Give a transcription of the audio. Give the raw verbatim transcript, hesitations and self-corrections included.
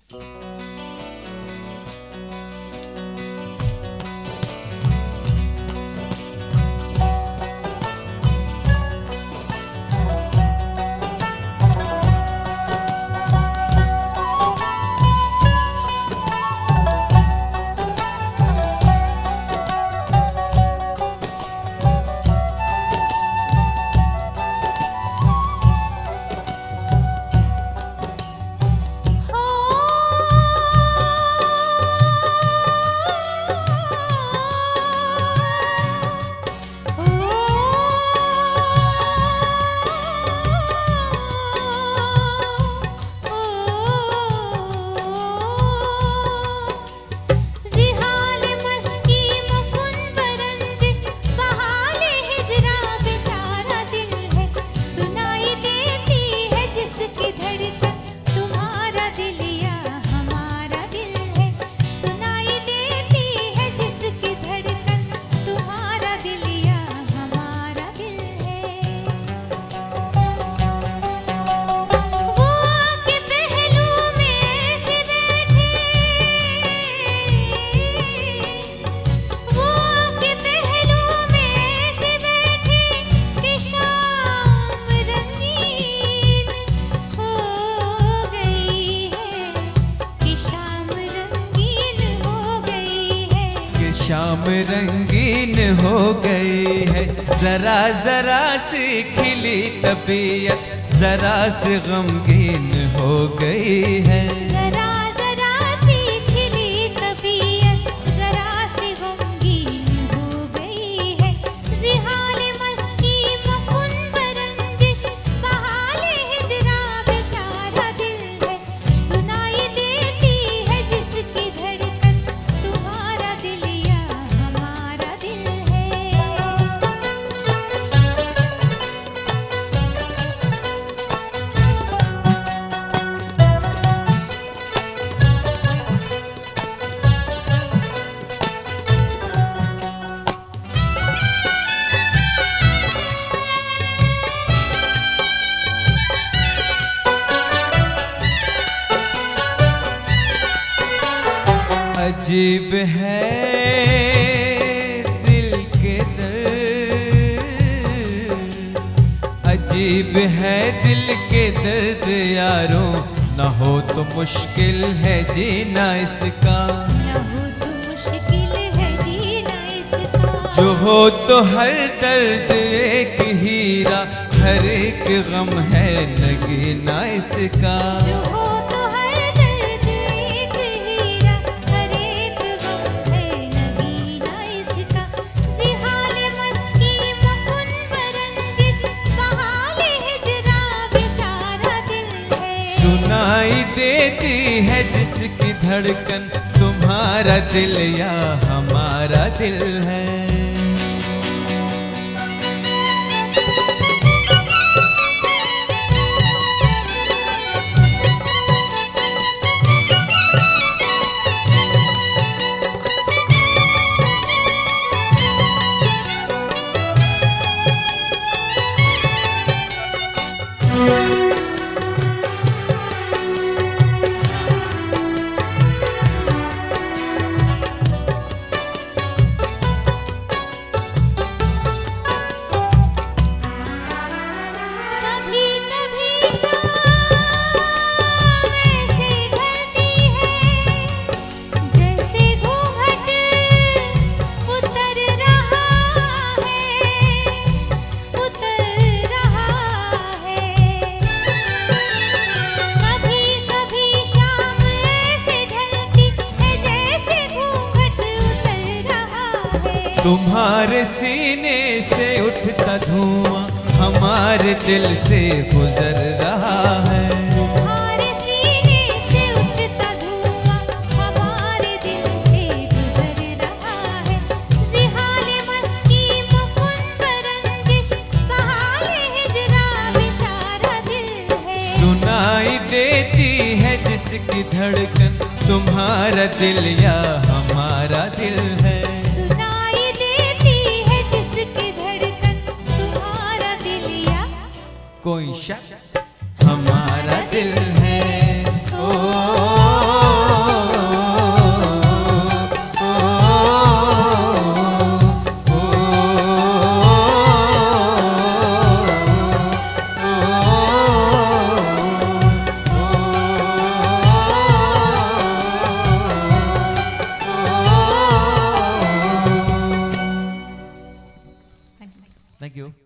शाम रंगीन हो गई है, जरा जरा सी खिली तबीयत जरा सी गमगीन हो गई है। जरा जरा सी खिली तबीयत जरा सी गमगीन हो गई है। जिहाल मस्ती मकुन बरंजिश बहाले हिजरा बेचारा दिल है, सुनाई देती है जिसकी धड़कन तुम्हारा दिल या हमारा दिल है। अजीब है दिल के दर्द, अजीब है दिल के दर्द यारों, न हो तो मुश्किल है जीना इसका, न हो तो मुश्किल है जीना इसका। जो हो तो हर दर्द एक हीरा, हर एक गम है नगीना इसका। जो हो तो हर दर्द एक हीरा, हर एक गम है नगीना इसका। जिहाल मस्की मकुन बरंजिश बहाले हिजरा बेचारा दिल है, सुनाई देती है जिसकी धड़कन तुम्हारा दिल या हमारा दिल है। कभी कभी शाम ऐसे ढलती है, जैसे घूंघट उतर रहा है, उतर रहा है। कभी कभी शाम ऐसे ढलती है, जैसे घूंघट उतर रहा है। तुम्हारे सीने से उठता धुआं हमारे दिल से गुजर रहा है। तुम्हारे सीने से उठता धुआं हमारे दिल से गुजर रहा है। जिहाल मस्ती मकुन बरंजिश बहाले हिजरा बेचारा दिल है, सुनाई देती है जिसकी धड़कन तुम्हारा दिल या हमारा दिल है। सुनाई देती है जिसकी धड़कन तुम्हारा दिल या कोई शक हमारा दिल है। ओ यू।